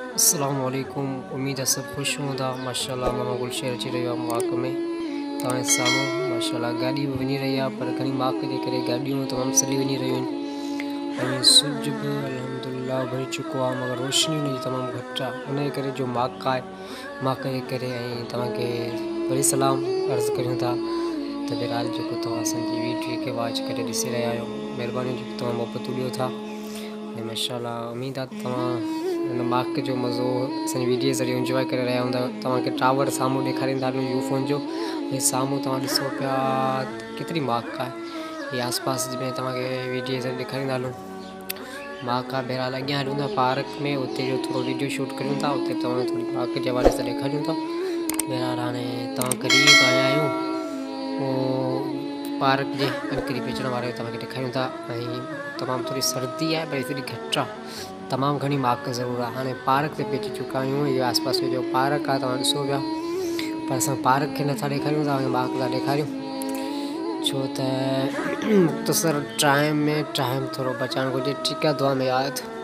अस्सलामु अलैकुम। उम्मीद है सब खुश हूंदा। माशाल्लाह मामा गुलशेर अची रहियो आहे माक में तव्हांजे साम्हूं। माशाल्लाह गाॾी बि वञी रही आहे, पर घणी माक जे करे गाॾियूं तमामु सड़ी वञी रहियूं आहिनि ऐं सिज बि अल्हम्दुलिल्लाह भरी चुको आहे, मगर रोशनी हुनजी तमामु घटि आहे। उन जे करे जो माक आहे, माक जे करे ऐं तव्हांखे वरी सलाम अर्ज़ु करियूं था त बहरहाल जेको तव्हां असांजी वीडियो खे वॉच करे ॾिसी रहिया आहियो, महिरबानी जेको तव्हां मोहबत ॾियो था। ऐं माशाल्लाह उम्मीद आहे तव्हां हिन माक जो मज़ो असांजी वीडियो ज़रिए इंजॉय करे रहिया हूंदा। तव्हांखे टावर साम्हूं ॾेखारींदा हलूं यूफोन जो, ऐं साम्हूं तव्हां ॾिसो पिया केतिरी माक आहे। इहे आस पास में तव्हांखे वीडियो ज़रिए ॾेखारींदा हलूं। माक आहे बहरहाल अॻियां हलूं था पार्क में, उते जो थोरो वीडियो शूट करियूं था, उते तव्हांखे थोरी माक जे हवाले सां ॾेखारियूं था। बहरहाल हाणे तव्हां करीब आया आहियूं पार्क जे करीब अचण वारे तव्हांखे ॾेखारियूं था। ऐं तमामु थोरी सर्दी आहे, पर एतिरी घटि आहे, तमामु घणी माक ज़रूरु आहे। हाणे पार्क ते पहुची चुका आहियूं। इहो आस पास में जो पार्क आहे तव्हां ॾिसो पिया, पर असां पार्क खे नथा ॾेखारियूं, तव्हांखे माक था ॾेखारियूं, छो त मुख़्तसर टाइम में टाइम थोरो बचाइणु घुरिजे। ठीकु आहे, दुआ में यादि।